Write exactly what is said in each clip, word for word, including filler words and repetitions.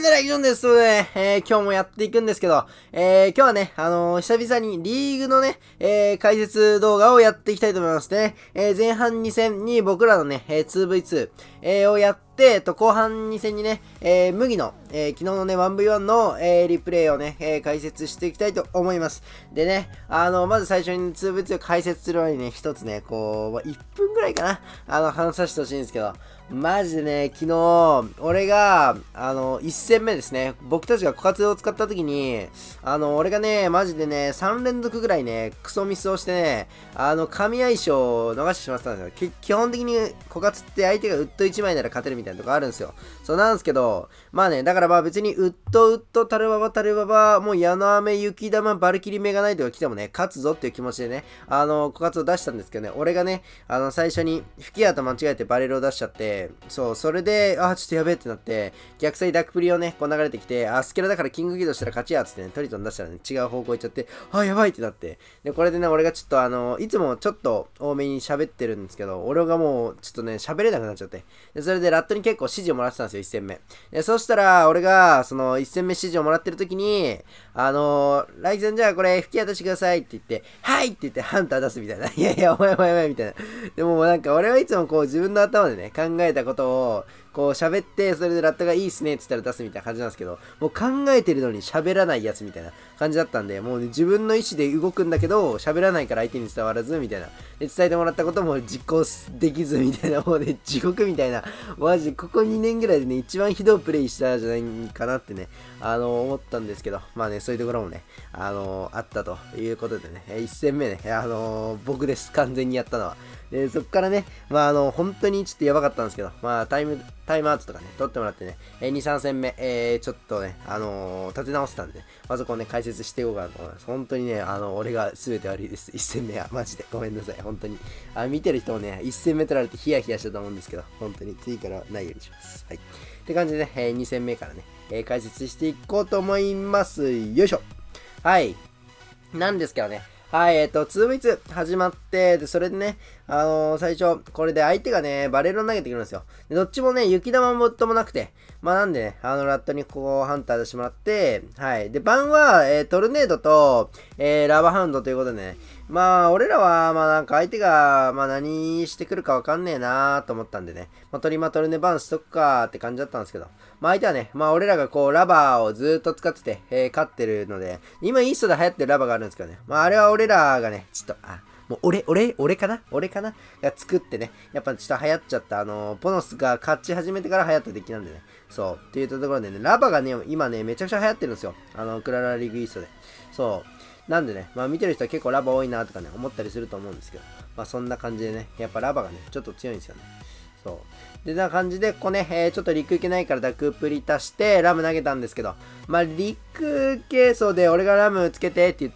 なら以上ですので、えー、今日もやっていくんですけど、えー、今日はね、あのー、久々にリーグのね、えー、解説動画をやっていきたいと思いますね。えー、前半に戦に僕らのね、えー、ツーブイツー、えー、をやって、えっと、後半に戦にね、えー、麦の、えー、昨日のね、ワンブイワン の、えー、リプレイをね、えー、解説していきたいと思います。でね、あの、まず最初に ツーブイツー を解説する前にね、一つね、こう、いっぷんぐらいかな、あの、話させてほしいんですけど、マジでね、昨日、俺が、あの、いち戦目ですね、僕たちが枯渇を使った時に、あの、俺がね、マジでね、さん連続ぐらいね、クソミスをしてね、あの、神相性を逃してしまったんですよ。基本的に枯渇って相手がウッドいちまいなら勝てるみたいなとこあるんですよ。そうなんですけど、まあね、だからまあ別にウッド、ウッド、タルババ、タルババ、もう矢の雨、雪玉、バルキリメガナイトが来てもね、勝つぞっていう気持ちでね、あの、枯渇を出したんですけどね、俺がね、あの、最初に吹き矢と間違えてバレルを出しちゃって、そう、それで、あ、ちょっとやべえってなって、逆サイダックプリをね、こう流れてきて、あ、スケラだからキングギドしたら勝ちやっつってね、トリトン出したらね、違う方向行っちゃって、あ、やばいってなって、で、これでね、俺がちょっとあの、いつもちょっと多めに喋ってるんですけど、俺がもう、ちょっとね、喋れなくなっちゃって、で、それでラットに結構指示をもらってたんですよ、いち戦目。で、そしたら、俺が、その、いち戦目指示をもらってる時に、あのー、ライゼンじゃあこれ、吹き矢出してくださいって言って、はいって言ってハンター出すみたいな。いやいや、お前お前お前みたいな。でもなんか俺はいつもこう自分の頭でね、考えたことを、こう喋って、それでラットがいいっすねって言ったら出すみたいな感じなんですけど、もう考えてるのに喋らないやつみたいな感じだったんで、もうね、自分の意思で動くんだけど、喋らないから相手に伝わらず、みたいな。で、伝えてもらったことも実行できず、みたいな、もうね、地獄みたいな、マジ、ここにねんぐらいでね、一番ひどいプレイしたんじゃないかなってね、あの、思ったんですけど、まあね、そういうところもね、あの、あったということでね、いち戦目ね、あの、僕です、完全にやったのは。で、そっからね、まああの、本当にちょっとやばかったんですけど、まあタイム、タイムアウトとかね、取ってもらってね、えー、に、さん戦目、えー、ちょっとね、あのー、立て直せたんで、ね、まずこうね、解説していこうかなと思います。本当にね、あの、俺が全て悪いです。いち戦目は、マジで。ごめんなさい、本当に。あ、見てる人もね、いち戦目取られてヒヤヒヤしたと思うんですけど、本当に次からはないようにします。はい。って感じでね、えー、に戦目からね、えー、解説していこうと思います。よいしょ。はい。なんですけどね、はい、えっと、ツーブイツー 始まって、で、それでね、あのー、最初、これで相手がね、バレルを投げてくるんですよ。で、どっちもね、雪玉もウッドもなくて、まあなんでね、あの、ラットにこう、ハンター出してもらって、はい。で、番は、えー、トルネードと、えー、ラバハウンドということでね、まあ、俺らは、まあなんか相手が、まあ何してくるかわかんねえなーと思ったんでね、まあ、トリマトルネバンしとくかーって感じだったんですけど、まあ相手はね、まあ俺らがこう、ラバーをずーっと使ってて、えー、勝ってるので、今イーストで流行ってるラバーがあるんですけどね、まああれは俺らがね、ちょっと、あ、もう俺、俺、俺かな俺かなが作ってね、やっぱちょっと流行っちゃった、あのー、ポノスが勝ち始めてから流行ったデッキなんでね、そう、っていうところでね、ラバがね、今ね、めちゃくちゃ流行ってるんですよ。あの、クララリーグイーストで。そう。なんでね、まあ見てる人は結構ラバ多いなとかね、思ったりすると思うんですけど、まあそんな感じでね、やっぱラバがね、ちょっと強いんですよね。そう。で、な感じで、ここね、えー、ちょっと陸行けないからダクプリ足して、ラム投げたんですけど、まあ陸系層で俺がラムつけてって言って、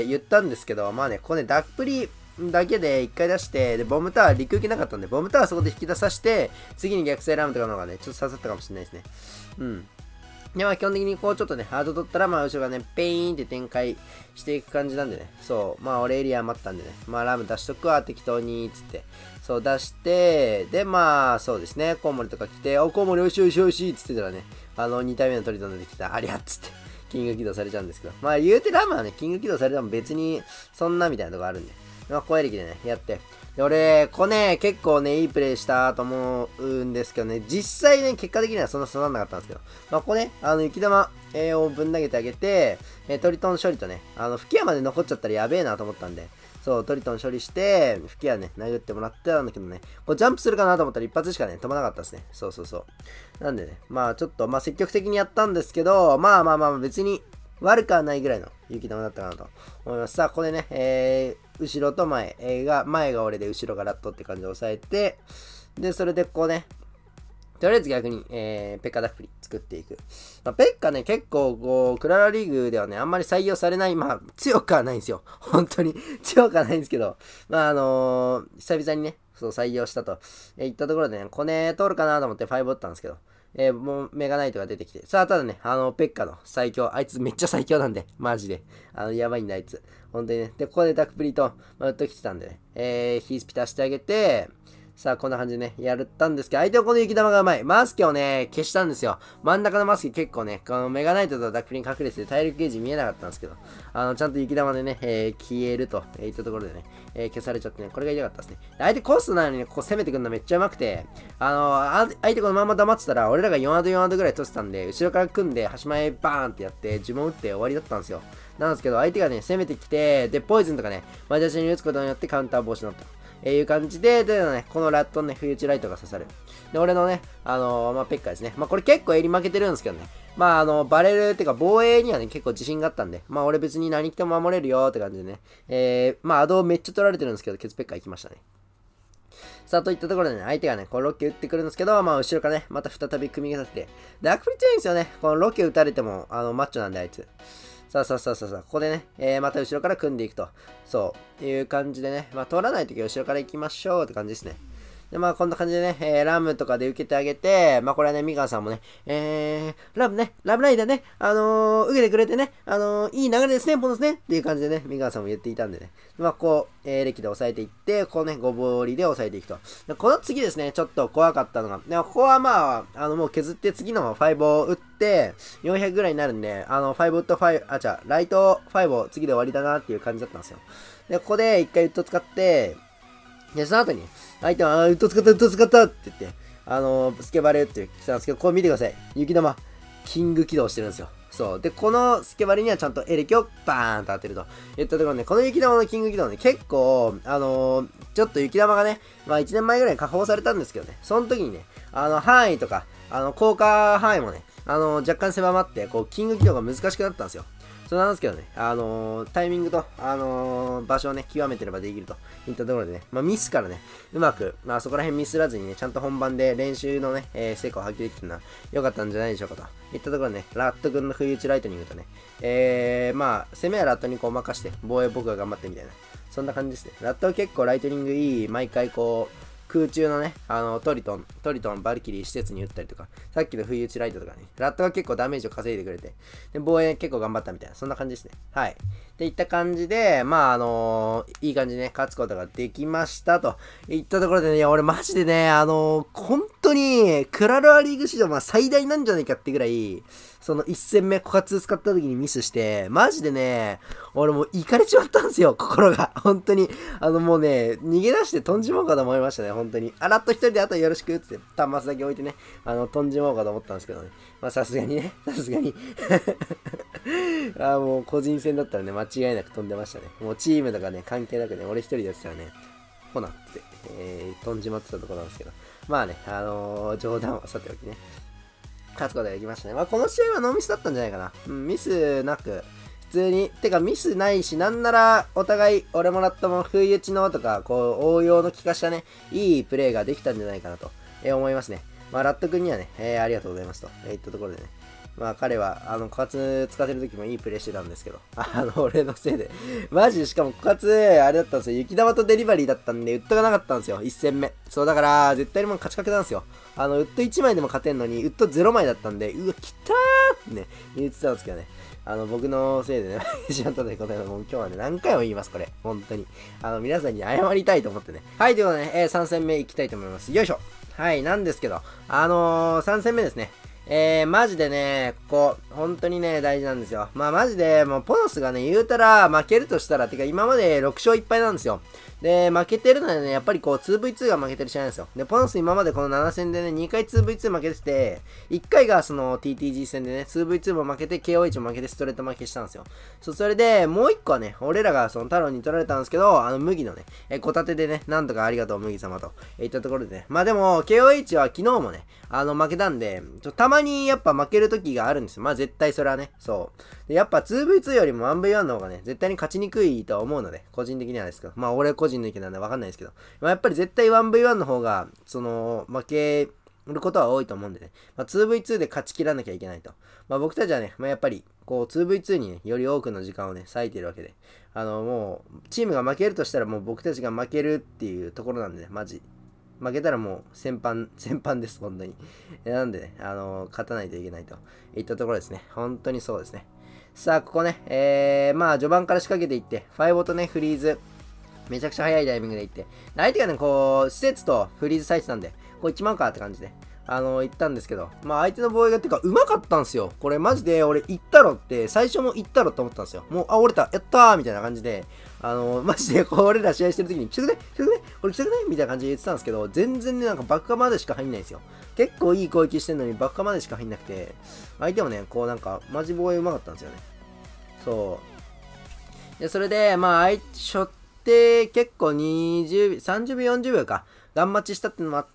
言ったんですけど、まあね、ここね、ダクプリだけでいっかい出して、で、ボムタワー陸行けなかったんで、ボムタワーそこで引き出さして、次に逆性ラムとかの方がね、ちょっと刺さったかもしれないですね。うん。で、まあ基本的にこうちょっとね、ハード取ったら、まあ後ろがね、ペイーンって展開していく感じなんでね。そう。まあ俺エリア余ったんでね。まあラム出しとくわ、適当に、つって。そう出して、で、まあそうですね、コウモリとか来て、お、コウモリよしよしよし、つってたらね、あのに体目のトリトン出てきた、ありゃっつって、キング起動されちゃうんですけど。まあ言うてラムはね、キング起動されても別に、そんなみたいなとこあるんで。まあ、小エリキでね、やって。で、俺、これね、結構ね、いいプレイしたと思うんですけどね、実際ね、結果的にはそんな刺さんなかったんですけど、まあ、ここね、あの、雪玉、えー、をぶん投げてあげて、えー、トリトン処理とね、あの、吹き矢まで残っちゃったらやべえなと思ったんで、そう、トリトン処理して、吹き矢ね、殴ってもらってたんだけどね、こうジャンプするかなと思ったら一発しかね、飛ばなかったですね。そうそうそう。なんでね、まあ、ちょっと、まあ、積極的にやったんですけど、まあまあまあ、別に、悪くはないぐらいの雪玉だったかなと思います。さあ、これね、えー、後ろと前、えー、が、前が俺で後ろがラットって感じで押さえて、で、それでこうね、とりあえず逆に、えー、ペッカダッフリ作っていく。まあ、ペッカね、結構、こう、クララリーグではね、あんまり採用されない、まあ、強くはないんですよ。本当に、強くはないんですけど、まあ、あのー、久々にね、そう、採用したと、えー、言ったところでね、コネ通るかなと思ってファイブ打ったんですけど、えー、もうメガナイトが出てきて。さあ、ただね、あの、ペッカの最強。あいつめっちゃ最強なんで、マジで。あの、やばいんだ、あいつ。本当にね。で、ここでダクプリと、まあ、打っときてたんでね。えー、ヒースピタしてあげて、 さあ、こんな感じでね、やったんですけど、相手はこの雪玉がうまい。マスケをね、消したんですよ。真ん中のマスケ結構ね、このメガナイトとダックリン隠れてて体力ゲージ見えなかったんですけど、あの、ちゃんと雪玉でね、えー、消えると、えー、いったところでね、えー、消されちゃってね、これが痛かったですね。相手コストなのにね、ここ攻めてくるのめっちゃうまくて、あのー、相手このまま黙ってたら、俺らがよんアドよんアドぐらい取ってたんで、後ろから組んで、端前バーンってやって、呪文打って終わりだったんですよ。なんですけど、相手がね、攻めてきて、で、ポイズンとかね、マジャシに打つことによってカウンター防止になった。えー、いう感じで、でね、このラットのね、冬打ちライトが刺さる。で、俺のね、あのー、まあ、ペッカですね。まあ、これ結構襟負けてるんですけどね。まあ、あの、バレるっていうか、防衛にはね、結構自信があったんで、まあ、俺別に何着ても守れるよって感じでね。えー、まあ、アドめっちゃ取られてるんですけど、ケツペッカ行きましたね。さあ、といったところでね、相手がね、このロケ打ってくるんですけど、まあ、後ろからね、また再び組み立てて、で、アクプリ強いんですよね。このロケ打たれても、あの、マッチョなんで、あいつ。さあさあさあさあさあ、ここでね、えー、また後ろから組んでいくと。そう、いう感じでね、まあ、通らないときは後ろから行きましょうって感じですね。で、まあ、こんな感じでね、えー、ラムとかで受けてあげて、まあ、これはね、ミカンさんもね、えー、ラムね、ラムライダーね、あのー、受けてくれてね、あのー、いい流れですね、ポンですね、っていう感じでね、ミカンさんも言っていたんでね、まあ、こう、えー、歴で抑えていって、こうね、ごぼうりで抑えていくと。でこの次ですね、ちょっと怖かったのが、でここはまあ、あの、もう削って次のごを打って、よんひゃくぐらいになるんで、あの、ごウッドご、あ、じゃあ、ライトごを次で終わりだなっていう感じだったんですよ。で、ここで一回ウッド使って、で、その後に、相手は、あ、ウッド使った、ウッド使ったって言って、あのー、スケバレって来たんですけど、これ見てください。雪玉、キング起動してるんですよ。そう。で、このスケバレにはちゃんとエレキをバーンと当てると言ったところね、この雪玉のキング起動ね、結構、あのー、ちょっと雪玉がね、まあいちねんまえぐらいに下放されたんですけどね、その時にね、あの、範囲とか、あの、効果範囲もね、あのー、若干狭まって、こう、キング起動が難しくなったんですよ。そうなんですけどね、あのー、タイミングと、あのー、場所をね、極めてればできるといったところでね、まあ、ミスからね、うまく、まあ、そこら辺ミスらずにね、ちゃんと本番で練習のね、えー、成果を発揮できてるのは良かったんじゃないでしょうかといったところでね、ラット君の不意打ちライトニングとね、えー、まあ、攻めはラットにこう任して、防衛僕が頑張ってみたいな、そんな感じですね。ラットは結構ライトニングいい、毎回こう、空中のね、あの、トリトン、トリトン、バルキリー施設に撃ったりとか、さっきの不意打ちライトとかね、ラットが結構ダメージを稼いでくれて、で、防衛結構頑張ったみたいな、そんな感じですね。はい。っていった感じで、まあ、あのー、いい感じでね、勝つことができましたといったところでね、いや、俺マジでね、あのー、本当に、クラロアリーグ史上、まあ、最大なんじゃないかってぐらい、そのいち戦目、枯渇使った時にミスして、マジでね、俺もうイかれちまったんですよ、心が。本当に。あのもうね、逃げ出して飛んじまうかと思いましたね、本当に。あらっと一人であとよろしくって、端末だけ置いてね、あの、飛んじまおうかと思ったんですけどね。まあさすがにね、さすがに。あもう個人戦だったらね、間違いなく飛んでましたね。もうチームとかね、関係なくね、俺一人でやってたらね、ほなって、えー、飛んじまってたところなんですけど。まあね、あのー、冗談はさておきね。勝つことができましたね。まあ、この試合はノーミスだったんじゃないかな。うん、ミスなく、普通に、てかミスないし、なんならお互い、俺もらったも不意打ちのとか、こう、応用の効かしたね、いいプレーができたんじゃないかなと、えー、思いますね。まあ、ラット君にはね、えー、ありがとうございますと、えー、いったところでね。まあ彼は、あの、枯渇使ってる時もいいプレイしてたんですけど、あの、俺のせいで。マジで、しかも枯渇、あれだったんですよ。雪玉とデリバリーだったんで、ウッドがなかったんですよ。いち戦目。そう、だから、絶対にもう勝ち確なんですよ。あの、ウッドいちまいでも勝てんのに、ウッドゼロまいだったんで、うわ、きたーってね、言ってたんですけどね。あの、僕のせいでね、しまったということで、もう今日はね、何回も言います、これ。本当に。あの、皆さんに謝りたいと思ってね。はい、ということでね、えー、さん戦目いきたいと思います。よいしょ。はい、なんですけど、あのー、さん戦目ですね。えー、マジでね、ここ、本当にね、大事なんですよ。まあ、マジで、もう、ポノスがね、言うたら、負けるとしたら、てか、今までろく勝いっ敗なんですよ。で、負けてるのでね、やっぱりこう、ツーブイツー が負けてる試合なんですよ。で、ポノス今までこのなな戦でね、にかい ツーブイツー 負けてて、いっかいがその ティーティージー 戦でね、ツーブイツー も負けて、ケーオーエイチ も負けて、ストレート負けしたんですよ。そう、それで、もういっこはね、俺らがその太郎に取られたんですけど、あの、麦のね、え、小盾でね、なんとかありがとう、麦様と、え、言ったところでね。まあでも、ケーオーエイチ は昨日もね、あの、負けたんで、ちょたまにやっぱ負ける時があるんですよ。まあ絶対それはね、そう。でやっぱ ツーブイツー よりも ワンブイワン の方がね、絶対に勝ちにくいとは思うので、個人的にはですけど、まあ俺個人の意見なんでわかんないですけど、まあ、やっぱり絶対 ワンブイワン の方が、その、負けることは多いと思うんでね、まあ、ツーブイツー で勝ち切らなきゃいけないと。まあ僕たちはね、まあやっぱり、こう ツーブイツー にね、より多くの時間をね、割いてるわけで、あのもう、チームが負けるとしたらもう僕たちが負けるっていうところなんでね、マジ。負けたらもう先般、先般です、本当に。なんでね、あのー、勝たないといけないといったところですね。本当にそうですね。さあ、ここね、えー、まあ、序盤から仕掛けていって、ファイボとね、フリーズ。 めちゃくちゃ早いタイミングで行って。で相手がね、こう、施設とフリーズされてたんで、こう行っちまうかって感じで、あのー、行ったんですけど、まあ相手の防衛がっていうか、うまかったんですよ。これマジで、俺行ったろって、最初も行ったろって思ったんですよ。もう、あ、折れた、やったーみたいな感じで、あのー、マジで、こう、俺ら試合してる時に、来てくれ来てくれこれ来てくれみたいな感じで言ってたんですけど、全然ね、なんか爆破までしか入んないんですよ。結構いい攻撃してんのに、爆破までしか入んなくて、相手もね、こうなんか、マジ防衛うまかったんですよね。そう。で、それで、まあ、相手、しょって結構にじゅう、さんじゅうびょう、よんじゅうびょうか。ガン待ちしたってのもあって、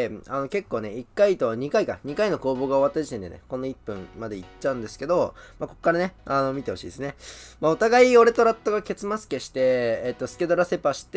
あの結構ね、いっかいとにかいか、にかいの攻防が終わった時点でね、このいっぷんまでいっちゃうんですけど、まあ、こっからね、あの、見てほしいですね。まあ、お互い俺とラットがケツマスケして、えっと、スケドラセパして、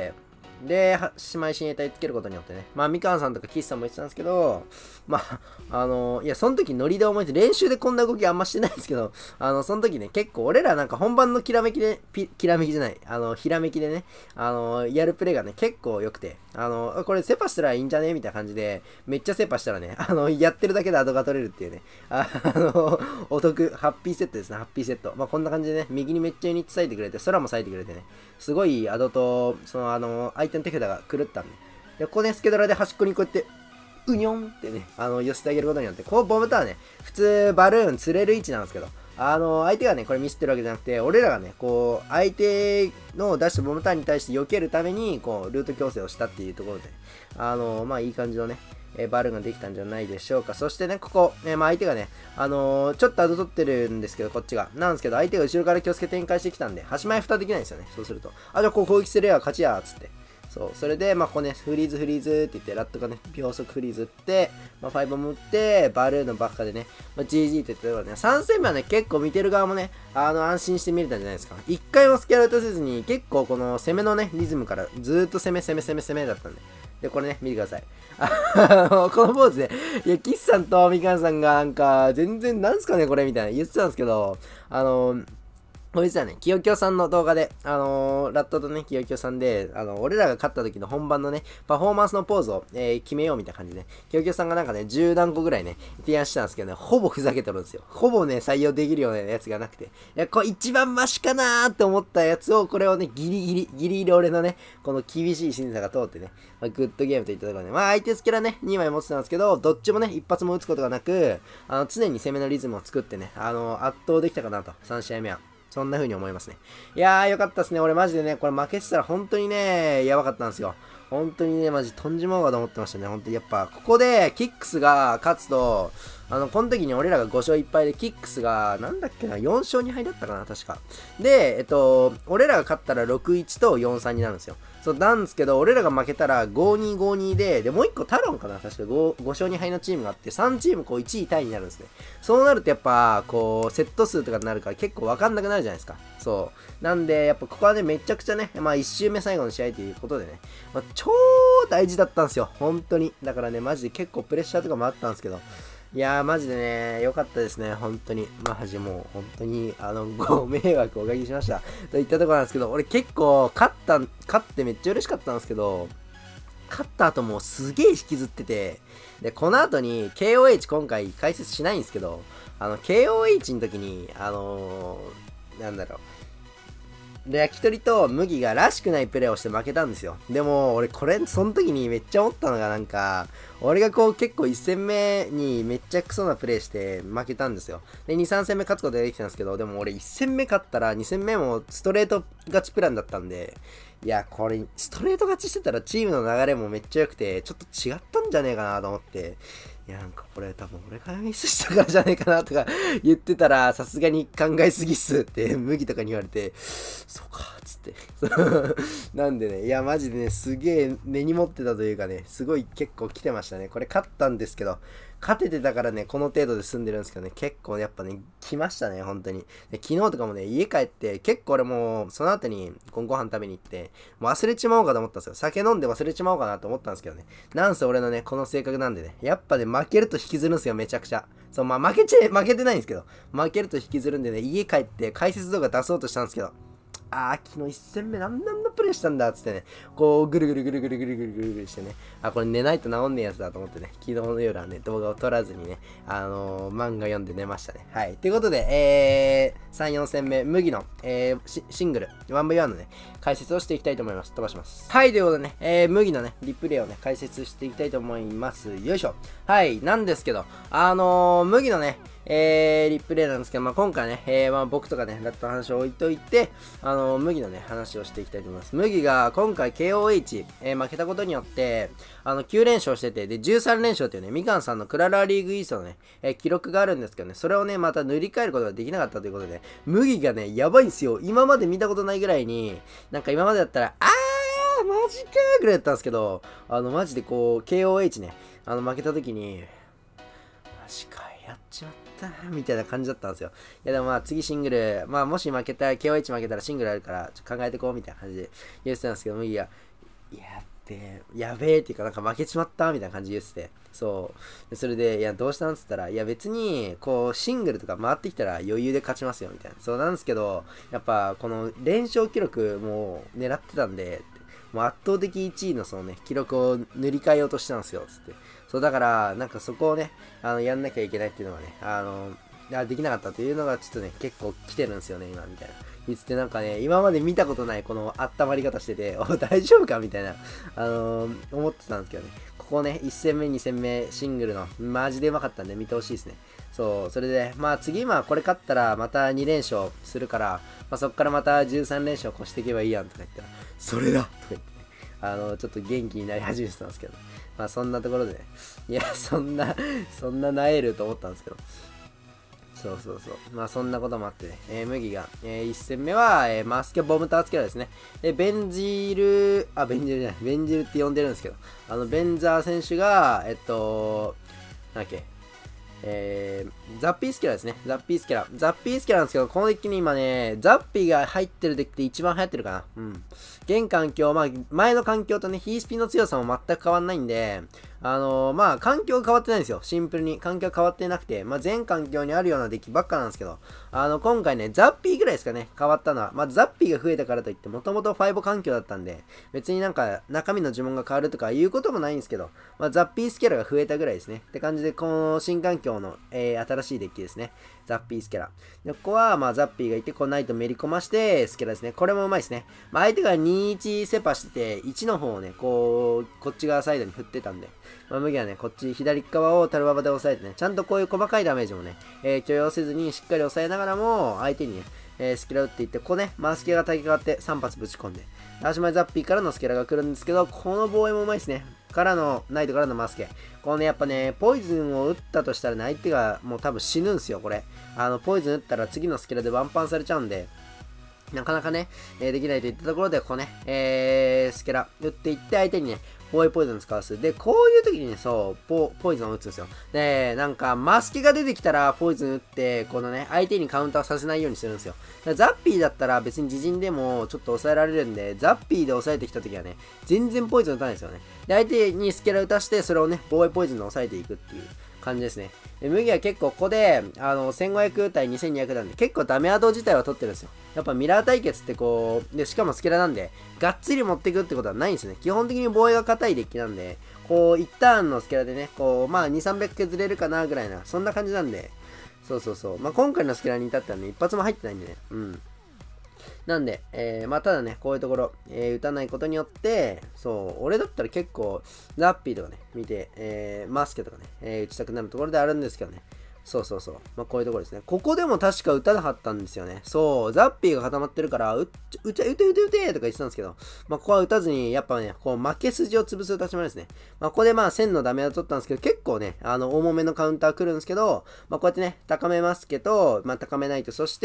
で、姉妹親衛隊つけることによってね、まあ、みかんさんとか岸さんも言ってたんですけど、まあ、あの、いや、その時ノリで思いつ練習でこんな動きあんましてないんですけど、あの、その時ね、結構俺らなんか本番のきらめきで、ピきらめきじゃない、あの、ひらめきでね、あの、やるプレイがね、結構良くて、あの、これセパしたらいいんじゃねみたいな感じで、めっちゃセパしたらね、あの、やってるだけでアドが取れるっていうね、あの、お得、ハッピーセットですね、ハッピーセット。まあ、こんな感じでね、右にめっちゃユニット割いてくれて、空も割いてくれてね、すごいアドと、その、あの、相手の手札が狂ったんで、で、ここね、スケドラで端っこにこうやって、うにょんってね、あの、寄せてあげることによって、こうボムターンね、普通バルーン釣れる位置なんですけど、あの、相手がね、これミスってるわけじゃなくて、俺らがね、こう、相手の出したボムターンに対して避けるために、こう、ルート矯正をしたっていうところで、あの、まあ、いい感じのね、えー、バルーンができたんじゃないでしょうか。そしてね、ここ、えー、まあ、相手がね、あのー、ちょっとアド取ってるんですけど、こっちが。なんですけど、相手が後ろから気をつけ展開してきたんで、端前蓋できないんですよね。そうすると。あ、じゃあこう攻撃するや、勝ちや、つって。そう。それで、まあ、ここね、フリーズフリーズって言って、ラットがね、秒速フリーズ打って、まあ、ファイボム打って、バルーンのばっかでね、まあ、ジージー って言ってたからね、さん戦目はね、結構見てる側もね、あの、安心して見れたんじゃないですか。いっかいもスケアウトせずに、結構この攻めのね、リズムからずーっと攻め攻め攻め攻めだったんで。で、これね、見てください。あの、このポーズで、いや、キスさんとみかんさんがなんか、全然なんすかね、これみたいな言ってたんですけど、あの、こいつはね、きよきよさんの動画で、あのー、ラットとね、きよきよさんで、あの、俺らが勝った時の本番のね、パフォーマンスのポーズを、えー、決めようみたいな感じでね、きよきよさんがなんかね、じゅうなんこぐらいね、提案したんですけどね、ほぼふざけてるんですよ。ほぼね、採用できるようなやつがなくて、いや、これ一番マシかなーって思ったやつを、これをね、ギリギリ、ギリギリ俺のね、この厳しい審査が通ってね、まあ、グッドゲームといったところで、まあ、相手スキラね、にまい持ってたんですけど、どっちもね、一発も打つことがなく、あの、常に攻めのリズムを作ってね、あの、圧倒できたかなと、さん試合目は。そんな風に思いますね。いやー、よかったっすね。俺マジでね、これ負けてたら本当にね、やばかったんですよ。本当にね、マジ飛んじまおうかと思ってましたね。本当にやっぱ、ここでキックスが勝つと、あの、この時に俺らがご勝いっぱいで、キックスが、なんだっけな、よん勝にはいだったかな、確か。で、えっと、俺らが勝ったらろくいちとよんさんになるんですよ。そう、なんですけど、俺らが負けたらごにごにで、で、もういっこタロンかな、確か 5, ご勝にはいのチームがあって、さんチームこういちいタイになるんですね。そうなるとやっぱ、こう、セット数とかになるから結構わかんなくなるじゃないですか。そう。なんで、やっぱここはね、めちゃくちゃね、まあいち周目最後の試合ということでね、まあ、超大事だったんですよ。本当に。だからね、マジで結構プレッシャーとかもあったんですけど、いやー、マジでね、良かったですね、本当に。マジもう、本当に、あの、ご迷惑をおかけしました。といったところなんですけど、俺結構、勝った、勝ってめっちゃ嬉しかったんですけど、勝った後もすげえ引きずってて、で、この後に ケーオーエイチ 今回解説しないんですけど、あの、ケーオーエイチ の時に、あのー、なんだろう、で、焼き鳥と麦がらしくないプレーをして負けたんですよ。でも、俺これ、その時にめっちゃ思ったのがなんか、俺がこう結構いち戦目にめっちゃクソなプレーして負けたんですよ。で、に、さん戦目勝つことができたんですけど、でも俺いち戦目勝ったらに戦目もストレート勝ちプランだったんで、いや、これ、ストレート勝ちしてたらチームの流れもめっちゃ良くて、ちょっと違ったんじゃねえかなと思って、いや、なんかこれ多分俺がミスしたからじゃねえかなとか言ってたら、さすがに考えすぎっすって麦とかに言われて、そうか、つって。なんでね、いや、マジでね、すげえ根に持ってたというかね、すごい結構来てましたね。これ勝ったんですけど、勝ててたからね、この程度で済んでるんですけどね、結構やっぱね、来ましたね、本当に。で昨日とかもね、家帰って、結構俺もう、その後にご飯食べに行って、もう忘れちまおうかと思ったんですよ。酒飲んで忘れちまおうかなと思ったんですけどね。なんせ俺のね、この性格なんでね、やっぱね、負けると引きずるんですよ、めちゃくちゃ。そう、まあ負けちゃ、負けてないんですけど、負けると引きずるんでね、家帰って解説動画出そうとしたんですけど、 あー、昨日いち戦目なんなんのプレイしたんだっつってね、こう、ぐるぐるぐるぐるぐるぐるぐるぐるしてね、あ、これ寝ないと治んねえやつだと思ってね、昨日の夜はね、動画を撮らずにね、あのー、漫画読んで寝ましたね。はい。ということで、えー、さん、よん戦目、麦の、えー、シングル、ワンブイワンのね、解説をしていきたいと思います。飛ばします。はい、ということでね、えー、麦のね、リプレイをね、解説していきたいと思います。よいしょ。はい、なんですけど、あのー、麦のね、えー、リプレイなんですけど、まあ、今回ね、えー、まあ、僕とかね、ラットの話を置いといて、あのー、麦のね、話をしていきたいと思います。麦が今回 ケーオーエイチ、えー、負けたことによって、あの、きゅう連勝してて、で、じゅうさん連勝っていうね、みかんさんのクララリーグイーストのね、えー、記録があるんですけどね、それをね、また塗り替えることができなかったということで、麦がね、やばいんすよ。今まで見たことないぐらいに、なんか今までだったら、あー、マジかーぐらいだったんですけど、あの、マジでこう、ケーオーエイチ ね、あの、負けた時に、マジか、やっちまったみたいな感じだったんですよ。いやでもまあ次シングル、まあもし負けたら、ケーオーエイチ 負けたらシングルあるから、ちょっと考えてこうみたいな感じで言ってたんですけど、麦が、やっべえ、やべえっていうかなんか負けちまったみたいな感じで言ってて、そう。でそれで、いやどうしたんっつったら、いや別に、こうシングルとか回ってきたら余裕で勝ちますよみたいな。そうなんですけど、やっぱこの連勝記録もう狙ってたんで、もう圧倒的いちいのそのね、記録を塗り替えようとしたんですよ、つって。そう、だから、なんかそこをね、あの、やんなきゃいけないっていうのがね、あの、できなかったというのがちょっとね、結構来てるんですよね、今、みたいな。言ってなんかね、今まで見たことないこの温まり方してて、お、大丈夫かみたいな、あのー、思ってたんですけどね。ここね、いち戦目、に戦目、シングルの、マジでうまかったんで見てほしいですね。そう、それで、まあ次、まあこれ勝ったらまたに連勝するから、まあそっからまたじゅうさん連勝越していけばいいやんとか言ったら、それだとか言って、ね、あの、ちょっと元気になり始めてたんですけど、まあそんなところでね、いや、そんな、そんななえると思ったんですけど、そうそうそう。まあそんなこともあってね、えー、麦が、えー、いち戦目は、えー、マスケボムターツキャラですね。で、ベンジール、あ、ベンジールじゃない、ベンジールって呼んでるんですけど、あの、ベンザー選手が、えっと、なんだっけ、えー、ザッピースキャラですね。ザッピースキャラ。ザッピースキャラなんですけど、このデッキに今ね、ザッピーが入ってるデッキって一番流行ってるかな。うん。現環境、まあ、前の環境とね、ヒースピの強さも全く変わんないんで、あのー、まあ、環境変わってないんですよ。シンプルに。環境変わってなくて、まあ、全環境にあるようなデッキばっかなんですけど、あの、今回ね、ザッピーぐらいですかね、変わったのは。まあ、ザッピーが増えたからといって、もともとファイブ環境だったんで、別になんか、中身の呪文が変わるとかいうこともないんですけど、まあ、ザッピースキャラが増えたぐらいですね。って感じで、この新環境の、えー、新しいデッキですね。ザッピースキャラ。で、ここは、まあ、ザッピーがいて、こう、ナイトめり込まして、スキャラですね。これもうまいですね。まあ、相手がにいちセパしてて、いちの方をね、こう、こっち側サイドに振ってたんで、まあ、麦はね、こっち左側をタルババで押さえてね、ちゃんとこういう細かいダメージもね、えー、許容せずにしっかり押さえながらも、相手にね、えー、スキャラ打っていって、ここね、マースケが体型変わってさん発ぶち込んで、足前ザッピーからのスキャラが来るんですけど、この防衛もうまいですね。からの、ナイトからのマスケ。このね、やっぱね、ポイズンを打ったとしたらね、相手がもう多分死ぬんすよ、これ。あの、ポイズン打ったら次のスキャラでワンパンされちゃうんで、なかなかね、えー、できないといったところで、ここね、えー、スケラ打っていって相手にね、防衛ポイズン使わす。で、こういう時にね、そう、ポ、ポイズンを打つんですよ。で、なんか、マスケが出てきたら、ポイズン打って、このね、相手にカウンターさせないようにするんですよ。ザッピーだったら別に自陣でもちょっと抑えられるんで、ザッピーで抑えてきた時はね、全然ポイズン打たないんですよね。で、相手にスケラ打たして、それをね、防衛ポイズンで抑えていくっていう感じですね。で、麦は結構ここで、あの、せんごひゃく対にせんにひゃくなんで、結構ダメアド自体は取ってるんですよ。やっぱミラー対決ってこう、で、しかもスケラなんで、がっつり持っていくってことはないんですね。基本的に防衛が硬いデッキなんで、こう、いちターンのスケラでね、こう、まあ、に、さんびゃく削れるかなぐらいな、そんな感じなんで、そうそうそう。まあ、今回のスケラに至ってはね、一発も入ってないんでね、うん。なんで、えー、まあ、ただね、こういうところ、えー、打たないことによって、そう、俺だったら結構、ザッピーとかね、見て、えー、マスケとかね、えー、打ちたくなるところであるんですけどね。そうそうそう。まあ、こういうところですね。ここでも確か打たなかったんですよね。そう、ザッピーが固まってるから、うっちゃ、うちゃ、打て打て打てとか言ってたんですけど、まあ、ここは打たずに、やっぱね、こう、負け筋を潰す立ち回りですね。まあ、ここでまあ、せんのダメを取ったんですけど、結構ね、あの、重めのカウンター来るんですけど、まあ、こうやってね、高めますけど、まあ、高めないと、そして、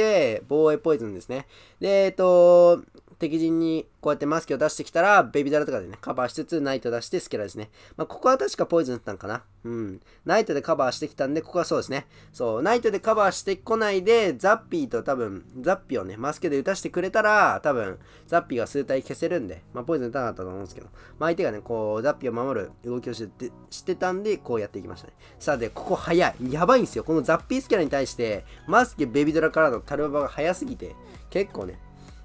防衛ポイズンですね。で、えっと、敵陣にこうやってマスケを出してきたら、ベビダラとかでね、カバーしつつ、ナイト出してスケラですね。まあ、ここは確かポイズン打ったんかな。うん。ナイトでカバーしてきたんで、ここはそうですね。そう、ナイトでカバーしてこないで、ザッピーと多分、ザッピーをね、マスケで打たしてくれたら、多分、ザッピーが数体消せるんで、まあ、ポイズン打たなかったと思うんですけど、まあ、相手がね、こう、ザッピーを守る動きをしてしてたんで、こうやっていきましたね。さあ、で、ここ早い。やばいんですよ。このザッピースキャラに対して、マスケ、ベビドラからのタルババが早すぎて、結構ね、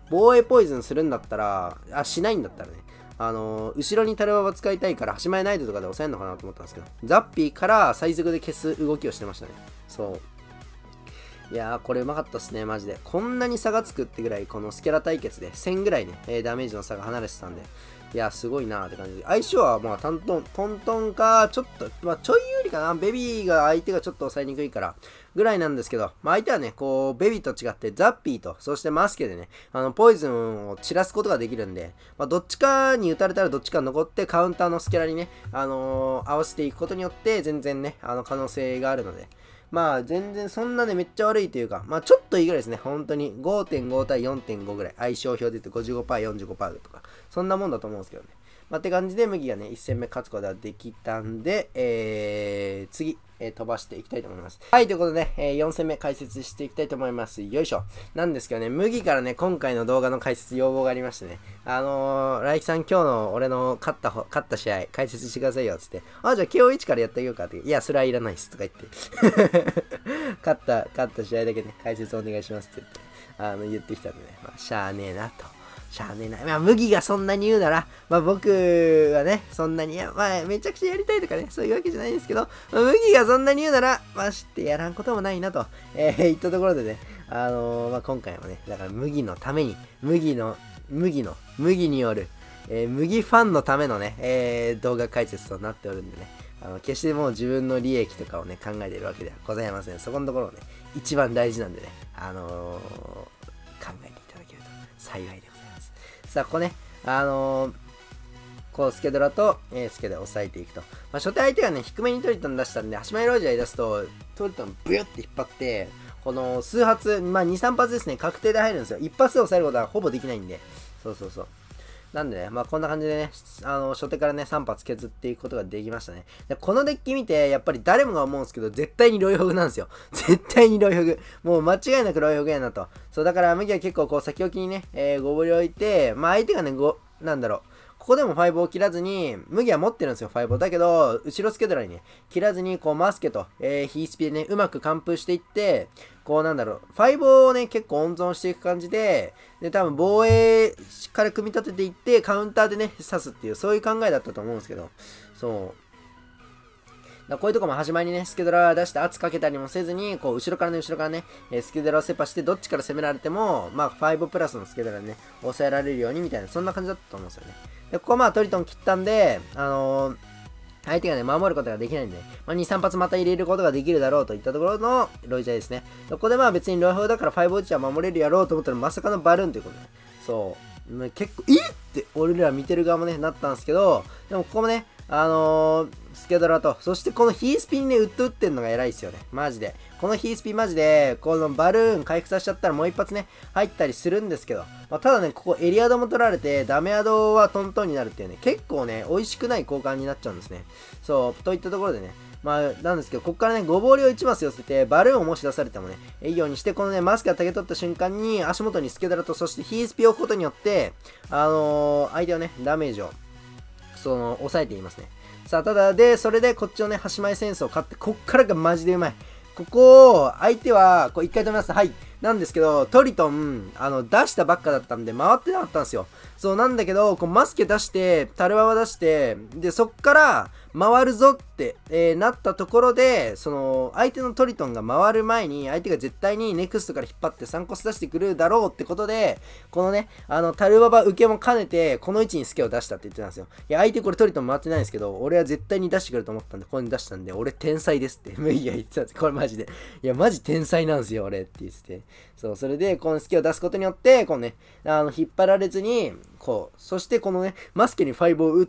防衛ポイズンするんだったら、あ、しないんだったらね、あのー、後ろにタルババ使いたいから、端前ナイトとかで抑えるのかなと思ったんですけど、ザッピーから最速で消す動きをしてましたね。そう。いやー、これうまかったっすね、マジで。こんなに差がつくってぐらい、このスケラ対決でせんぐらいね、えー、ダメージの差が離れてたんで、いや、すごいなーって感じで。相性は、まあ、トントン、トントンか、ちょっと、まあ、ちょい有利かな。ベビーが相手がちょっと抑えにくいから、ぐらいなんですけど、まあ、相手はね、こう、ベビーと違って、ザッピーと、そしてマスケでね、あの、ポイズンを散らすことができるんで、まあ、どっちかに打たれたらどっちか残って、カウンターのスケラにね、あのー、合わせていくことによって、全然ね、あの、可能性があるので、まあ全然そんなねめっちゃ悪いというか、まあちょっといいぐらいですね。本当に ごてんご 対 よんてんご ぐらい。相性表で言って ごじゅうごパーセント、よんじゅうごパーセント とか、そんなもんだと思うんですけどね。まあって感じで麦がね、いち戦目勝つことができたんで、えー、次、えー、飛ばしていきたいと思います。はい、ということでね、えー、よん戦目解説していきたいと思います。よいしょ。なんですけどね、麦からね、今回の動画の解説要望がありましてね、あのー、ライキさん今日の俺の勝った、勝った試合解説してくださいよ、つって。あ、じゃあ ケーオーいち からやってあげようかって。いや、それはいらないっす、とか言って。勝った、勝った試合だけね、解説お願いしますって言って、あの、言ってきたんでね、まあ、しゃあねえなと。しゃあねえな。まあ、麦がそんなに言うなら、まあ、僕はね、そんなに、いや、まあ、めちゃくちゃやりたいとかね、そういうわけじゃないんですけど、まあ、麦がそんなに言うなら、まあ、知ってやらんこともないなと、えー、言ったところでね、あのー、まあ、今回もね、だから麦のために、麦の、麦の、麦による、えー、麦ファンのためのね、えー、動画解説となっておるんでね、あの決してもう自分の利益とかをね、考えているわけではございません。そこのところをね、一番大事なんでね、あのー、考えていただけると幸いでございます。さあ、ここね、あのー、こう、スケドラと、えー、スケで抑えていくと。まあ、初手相手がね、低めにトリトン出したんで、足前ロージャー出すと、トリトンブヨって引っ張って、この数発、まあ、に、さん発ですね、確定で入るんですよ。一発で抑えることはほぼできないんで。そうそうそう。なんでね、まあこんな感じでね、あの、初手からね、さん発削っていくことができましたね。で、このデッキ見て、やっぱり誰もが思うんですけど、絶対にロイホグなんですよ。絶対にロイホグ。もう間違いなくロイホグやなと。そう、だから麦は結構こう先置きにね、えー、ごぼり置いて、まあ相手がね、ご、なんだろう。ここでもファイブを切らずに、麦は持ってるんですよ、ファイブを。だけど、後ろスケドラにね、切らずに、こう、マスケと、えー、ヒースピでね、うまく完封していって、こう、なんだろう、ファイブをね、結構温存していく感じで、で、多分、防衛から組み立てていって、カウンターでね、刺すっていう、そういう考えだったと思うんですけど、そう。だこういうとこも始まりにね、スケドラ出して圧かけたりもせずに、こう、後ろからね、後ろからね、えー、スケドラをセパして、どっちから攻められても、まあ、ファイブプラスのスケドラでね、抑えられるようにみたいな、そんな感じだったと思うんですよね。で、ここはまあトリトン切ったんで、あのー、相手がね、守ることができないんで、まあ、に、さん発また入れることができるだろうといったところのロイジャーですね。ここでまあ別にロイホーだからご落ちは守れるやろうと思ったらまさかのバルーンということで、そう、まあ、結構、えって俺ら見てる側もね、なったんですけど、でもここもね、あのー、スケドラと、そしてこのヒースピンね、ウッド打ってんのが偉いっすよね。マジで。このヒースピンマジで、このバルーン回復させちゃったらもう一発ね、入ったりするんですけど、まあ、ただね、ここエリアドも取られて、ダメアドはトントンになるっていうね、結構ね、美味しくない交換になっちゃうんですね。そう、といったところでね、まあ、なんですけど、ここからね、ごぼうりをいちマス寄せて、バルーンをもし出されてもね、いいようにして、このね、マスクが竹取った瞬間に、足元にスケドラと、そしてヒースピを置くことによって、あのー、相手をね、ダメージを、その、抑えていますね。さあ、ただ、で、それでこっちをね、端前センスを買って、こっからがマジでうまい。ここを、相手は、こう、一回止めます。はい。なんですけど、トリトン、あの、出したばっかだったんで、回ってなかったんですよ。そうなんだけど、こうマスケ出して、タルババ出して、で、そっから、回るぞって、えー、なったところで、その、相手のトリトンが回る前に、相手が絶対にネクストから引っ張ってさんコス出してくるだろうってことで、このね、あの、タルババ受けも兼ねて、この位置にスケを出したって言ってたんですよ。いや、相手これトリトン回ってないんですけど、俺は絶対に出してくると思ったんで、ここに出したんで、俺天才ですって、麦が言ってたんです。これマジで。いや、マジ天才なんですよ、俺って言ってて。そう、それで、このスケを出すことによって、このね、あの、引っ張られずに、こう、そしてこのね、マスケにファイブを打って、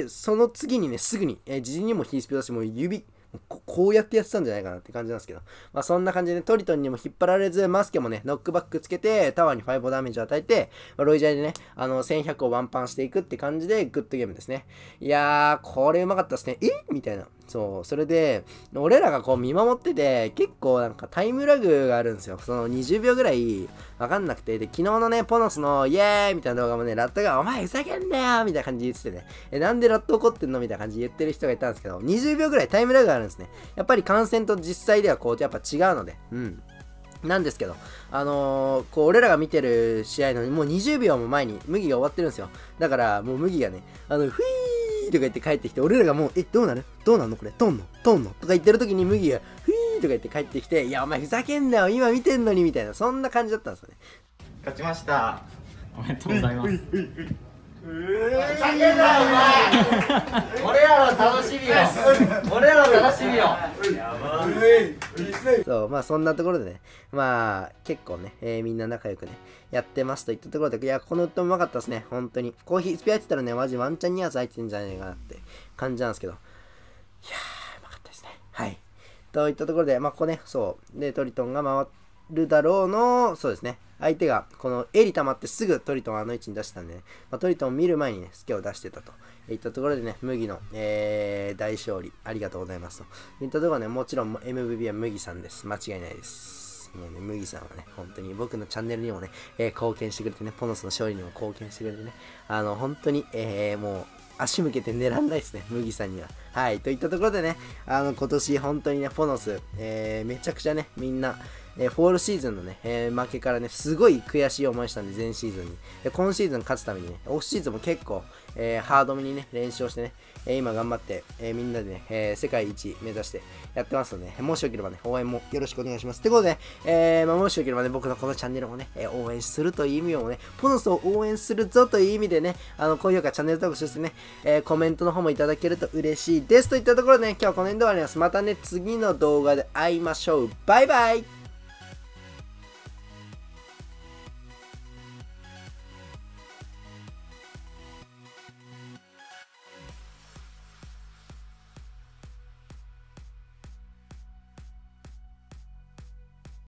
その次にね、すぐに、えー、自陣にもヒースピードして、もう指、こ, こうやってやってたんじゃないかなって感じなんですけど、まあそんな感じで、ね、トリトンにも引っ張られず、マスケもね、ノックバックつけて、タワーにごダメージを与えて、まあ、ロイジャーでね、あの、せんひゃくをワンパンしていくって感じで、グッドゲームですね。いやー、これうまかったですね。えみたいな。そう、それで、俺らがこう見守ってて、結構なんかタイムラグがあるんですよ。そのにじゅうびょうぐらいわかんなくて、で、昨日のね、ポノスのイエーイみたいな動画もね、ラットが、お前ふざけんなよみたいな感じで言っててね、え、なんでラット怒ってんのみたいな感じで言ってる人がいたんですけど、にじゅうびょうぐらいタイムラグがあるんですね。やっぱり観戦と実際ではこう、やっぱ違うので、うん。 なんですけど、あのー、こう、俺らが見てる試合のもうにじゅうびょうも前に麦が終わってるんですよ。だから、もう麦がね、あの、ふいーとか言って帰ってきて、俺らがもう、え、どうなるどうなんのこれとんのとんのとか言ってる時に麦が、ふいーとか言って帰ってきて、いや、お前ふざけんなよ、今見てんのに、みたいな、そんな感じだったんですよね。 勝ちました。 おめでとうございます。 ふざけんなよ、お前俺らの楽しみよ俺らの楽しみよそう、まあそんなところでね、まあ結構ね、えー、みんな仲良くね、やってますといったところで、いや、このウッドうまかったですね、本当に。コーヒースピア入ってたらね、マジワンチャンに発入ってんじゃないかなって感じなんですけど、いやー、うまかったですね。はい。といったところで、まあここね、そう、で、トリトンが回るだろうの、そうですね、相手がこのエリ溜まってすぐトリトンをあの位置に出したんでね、まあ、トリトンを見る前にね、スケを出してたといったところでね、麦の、えー、大勝利、ありがとうございますといったところはね、もちろん エムブイピー は麦さんです。間違いないです。もうね、麦さんはね、本当に僕のチャンネルにもね、えー、貢献してくれてね、ポノスの勝利にも貢献してくれてね、あの、本当に、えー、もう、足向けて狙んないですね、麦さんには。はい、といったところでね、あの、今年本当にね、ポノス、えー、めちゃくちゃね、みんな、えー、フォールシーズンのね、えー、負けからね、すごい悔しい思いしたんで、前シーズンに。で今シーズン勝つためにね、オフシーズンも結構、えー、ハードめにね、練習をしてね、えー、今頑張って、えー、みんなでね、えー、世界一目指してやってますので、もしよければね、応援もよろしくお願いします。ってことで、えー、まあ、もしよければね、僕のこのチャンネルもね、えー、応援するという意味をね、ポノスを応援するぞという意味でね、あの、高評価、チャンネル登録してね、えー、コメントの方もいただけると嬉しいです。といったところでね、今日はこの辺で終わります。またね、次の動画で会いましょう。バイバイ。